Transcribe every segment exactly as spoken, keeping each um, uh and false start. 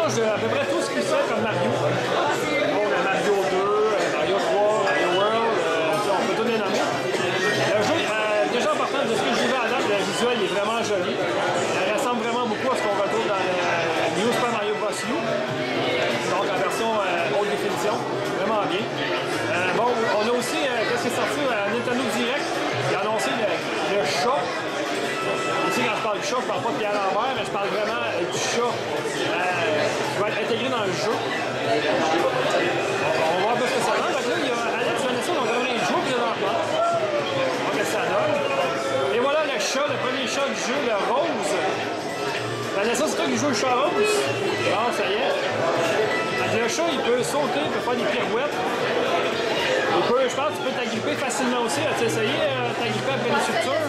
mélange de à peu près tout ce qui se fait comme Mario. Donc, Mario deux, Mario trois, Mario World, euh, on peut tout les nommer. Le jeu, euh, déjà en partant de ce que je vivais à date, le visuel est vraiment joli. Il ressemble vraiment beaucoup à ce qu'on retrouve dans le New Super Mario Bros. U. Donc en version euh, haute définition, vraiment bien. Euh, bon, on a aussi, euh, qu'est-ce qui est sorti à Nintendo Direct, il a annoncé le, le chat. Ici, quand je parle du chat, je parle pas de Pierre Lambert, mais je parle vraiment euh, du chat euh, qui va être intégré dans le jeu. On va voir un peu ce que ça donne. Donc là, il y a Alex Vanessa, donc on a un jeu présentement. On va voir ce que ça donne. Et voilà le chat, le premier chat du jeu, le rose. Vanessa, c'est toi qui joue le chat rose? Bon, ça y est. Donc, le chat, il peut sauter, il peut faire des pirouettes. Il peut, je pense que tu peux t'agripper facilement aussi. As-tu essayé euh, t'agripper après les structures?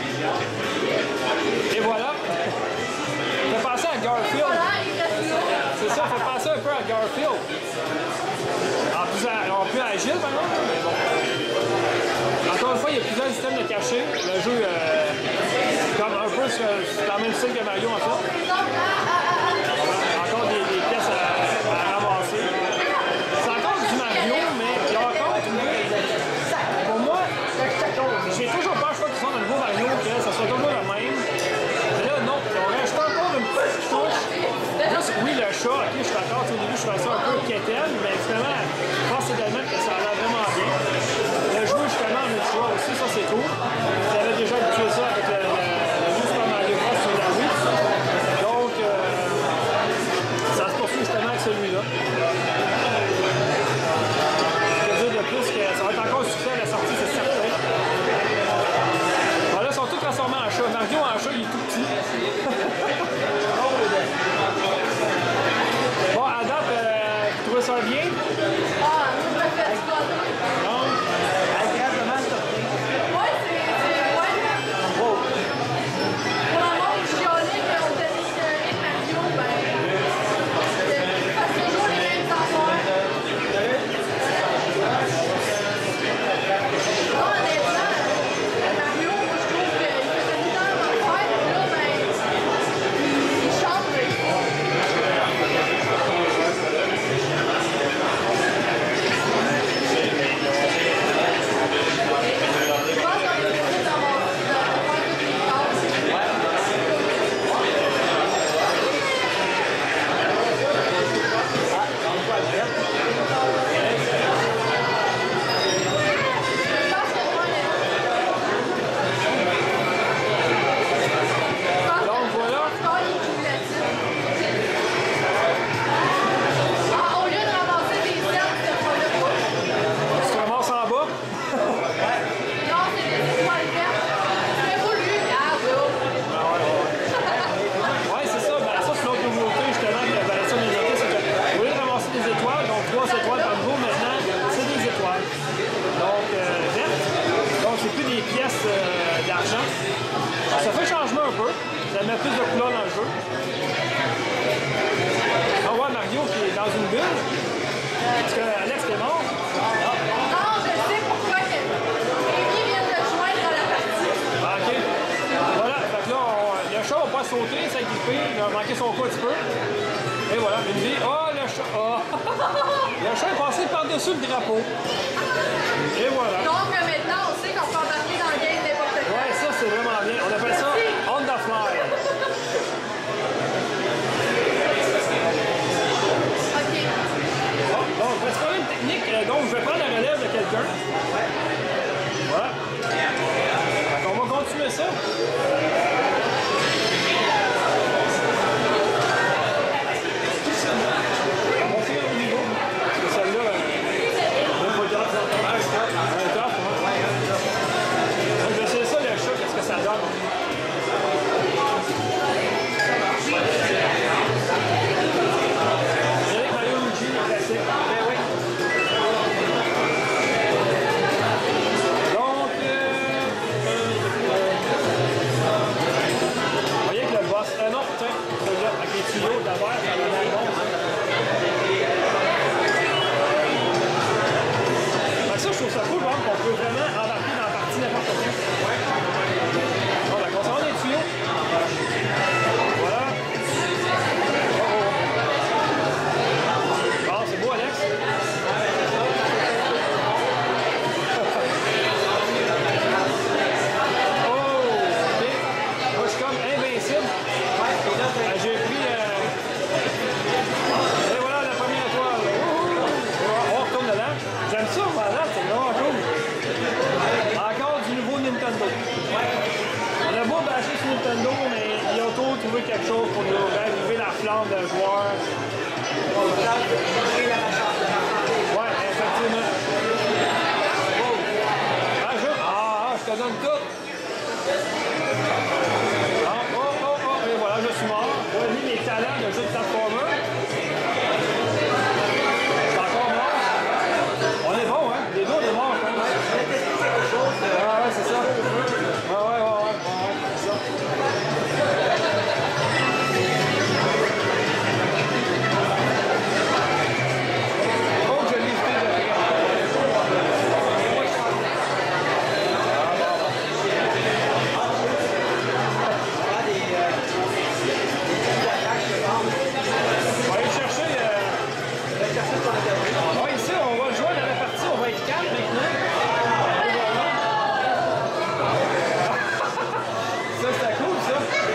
Et voilà. Ça fait penser à Garfield. C'est ça, ça fait penser un peu à Garfield. En plus, en plus agile, par exemple. Mais bon. Encore une fois, il y a plusieurs systèmes de cachés. Le jeu, euh, comme un peu, c'est dans le même style que Mario, en fait. Encore des, des pièces à, à ramasser. C'est encore du Mario, mais il y a encore... Pour moi, j'ai toujours peur, je crois, qu'ils sont dans le nouveau Mario, que ça soit toujours le même. Mais là, non, on rajoute encore une petite touche. Juste, oui, le chat, ok, je suis d'accord, au début, je fais ça un peu quétaine, mais finalement, je pense également que ça a l'air vraiment bien. Le jeu, justement, en multijoueur aussi, ça, c'est cool. J'avais déjà habitué ça avec le, le, le Super Mario Bros. Sur la Wii. Donc, euh, ça se poursuit justement avec celui-là. Je veux dire de plus que ça va être encore suffisant à la sortie, c'est certain. Bon, là, ils sont tous transformés en chat. Mario en chat, il est tout petit. Bon, à date, euh, tu trouves ça bien? Ah, nous, on fait ça. Non? Agréablement surpris. Ouais, c'est. Ouais. Wow. Pour un monde chialé qu'on tenait avec Mario, ben. C'est parce que toujours les mêmes affaires. Moi, honnêtement, Mario, moi, je trouve qu'il fait tout le temps la même affaire, puis là, ben. Il chante, mais. Je pense qu'on peut trouver dans mon. dans faire toutes les cases. Je pense que moi, le- Donc, voilà. Score est cumulatif. Ah, au lieu de ramasser des cercles, c'est pas le pas. Tu te ramasses en bas. Non, c'est des étoiles vertes. C'est voulu, regarde, là. Ouais, c'est ça. Ben, ça, c'est l'autre nouveauté, justement, que ben, ça, les notés, c'est que au lieu de ramasser des étoiles, donc trois étoiles par jour, maintenant, c'est des étoiles. Donc, euh, vertes. Donc, c'est plus des pièces euh, d'argent. Ça fait changement un peu. Ça met plus de couleurs dans le jeu. On voit Mario qui est dans une bulle. Parce que Alex est mort. Non, je sais pourquoi que Amy vient de joindre à la partie. Ah, OK. Voilà. Fait que là, on, le chat va pas sauter, s'équiper. Il a manqué son coup un petit peu. Et voilà, une vie. Oh, le chat. Oh. Le chat est passé par-dessus le drapeau. Et voilà. Donc, euh, maintenant, on sait qu'on peut embarquer dans le game n'importe quoi. Ouais, ça, c'est vraiment bien. On appelle ça on the fly. OK. Bon, bon, on va se faire une technique. Euh, Donc, je vais prendre la relève de quelqu'un. Voilà. Fait qu'on va continuer ça. On va monter au niveau. Parce que celle-là, euh, même pas de top. Un top, ouais. nombre de joueurs. Ouais, effectivement. Ah, je, ah, je te donne tout. Ah, oh, oh, oh, et voilà, je suis mort. Voilà mes talents de jeu de platformer. C'est encore mort. On est bon, hein? Les deux, on est bons. Hein? Ah, ouais, c'est ça. Ah, ouais, ouais, ouais, ouais, c'est ça. Oh, je l'ai fait de on va aller chercher. Euh... Ouais, ici, on va jouer dans la partie, on va être quatre maintenant. Ça, c'était cool, ça.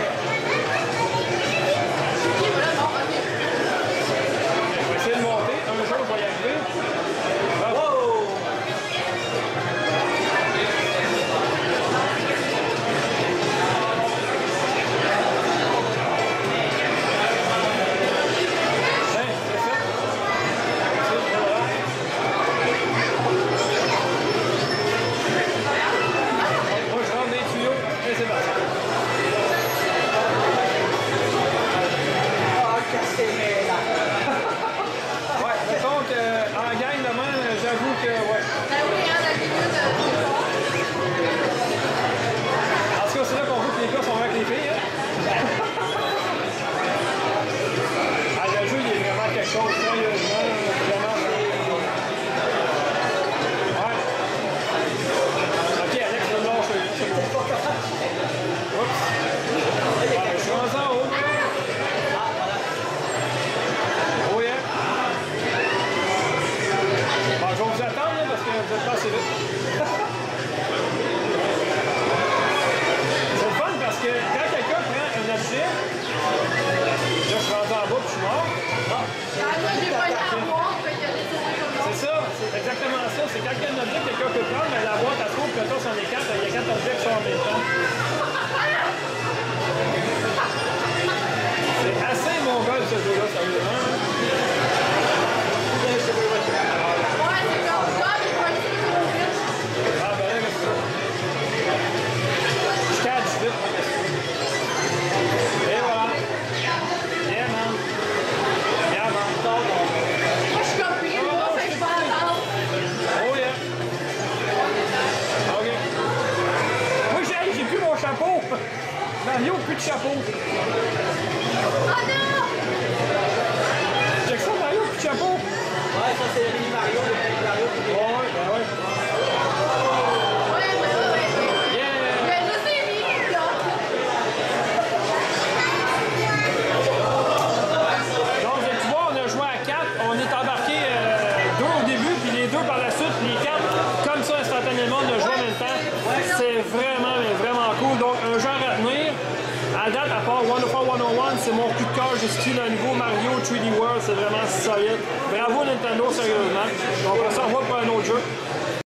On va essayer de monter. Un jour, on va y arriver. Bravo! Mario, plus de chapeau. Ah non! Check ça, Mario, plus de chapeau. Ouais, ça c'est le Mario, le Mario qui est. Ouais, ben ouais. Ouais, ouais, ouais, ouais. Yeah! Mais je sais, lui, là. Donc, tu vois, on a joué à quatre. On est embarqué euh, deux au début, puis les deux par la suite, les quatre, comme ça, instantanément, on a joué en même temps. C'est vraiment, mais vraiment cool. Donc, un genre à tenir. À date, à part one oh four one oh one, c'est mon coup de cœur. J'ai style un nouveau Mario trois D World, c'est vraiment solide. Bravo Nintendo, sérieusement. Donc, on s'en va pour un autre jeu.